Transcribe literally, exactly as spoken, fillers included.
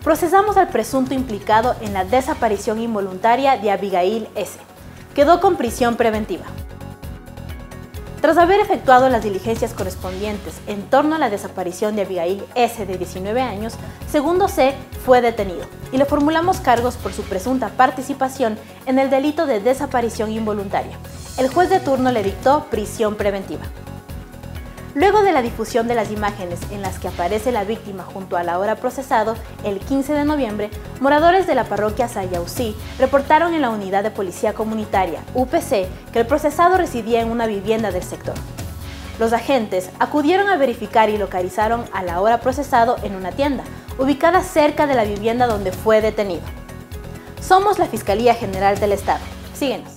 procesamos al presunto implicado en la desaparición involuntaria de Abigail S. Quedó con prisión preventiva. Tras haber efectuado las diligencias correspondientes en torno a la desaparición de Abigail S. de diecinueve años, Segundo C. fue detenido y le formulamos cargos por su presunta participación en el delito de desaparición involuntaria. El juez de turno le dictó prisión preventiva. Luego de la difusión de las imágenes en las que aparece la víctima junto al ahora procesado, el quince de noviembre, moradores de la parroquia Sayausí reportaron en la Unidad de Policía Comunitaria, U P C, que el procesado residía en una vivienda del sector. Los agentes acudieron a verificar y localizaron al ahora procesado en una tienda, ubicada cerca de la vivienda donde fue detenido. Somos la Fiscalía General del Estado. Síguenos.